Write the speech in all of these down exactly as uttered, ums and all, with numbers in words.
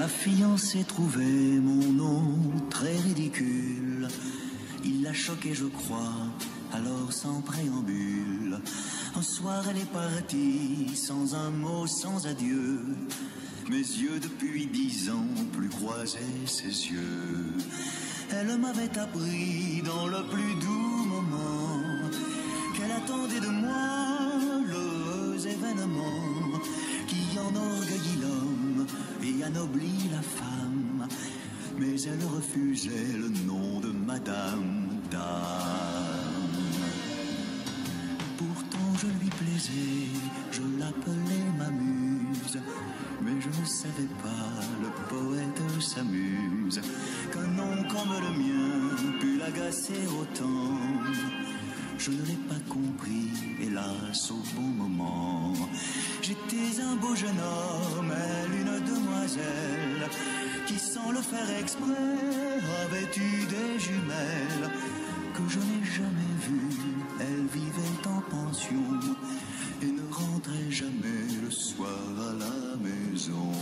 Ma fiancée trouvait mon nom très ridicule. Il l'a choqué, je crois, alors sans préambule. Un soir elle est partie, sans un mot, sans adieu. Mes yeux depuis dix ans plus croisaient ses yeux. Elle m'avait appris dans le plus doux moment qu'elle attendait de moi l'heureux événement qui enorgueillit l'homme et anoblit la femme. Mais elle refusait le nom de Madame Dame. Pourtant je lui plaisais, je l'appelais ma muse. Mais je ne savais pas, le poète s'amuse, qu'un nom comme le mien pût l'agacer autant. Je ne l'ai pas compris, hélas, au bon moment. J'étais un beau jeune homme, elle une demoiselle, qui sans le faire exprès avait eu des jumelles que je n'ai jamais vues. Elle vivait en pension et ne rentrait jamais le soir à la maison.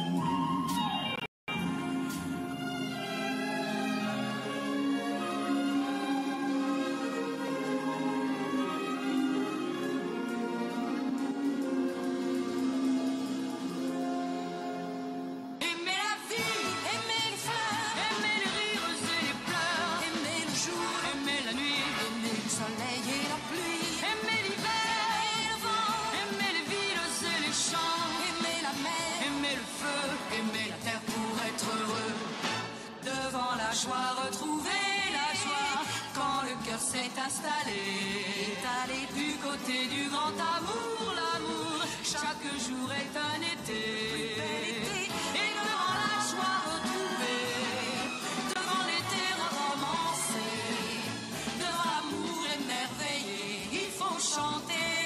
Installé, étalé du côté du grand amour, l'amour, chaque jour est un été, et devant la joie retrouvée, devant l'été romancé, devant l'amour émerveillé, il faut chanter,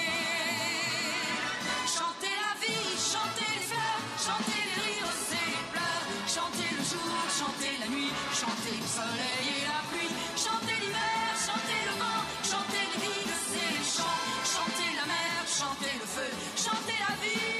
chanter la vie, chanter les fleurs, chanter les rires et les pleurs, chanter le jour, chanter la nuit, chanter le soleil et la pluie, chanter l'hiver, chanter le vent, chanter les vignes et les champs, chanter la mer, chanter le feu, chanter la vie.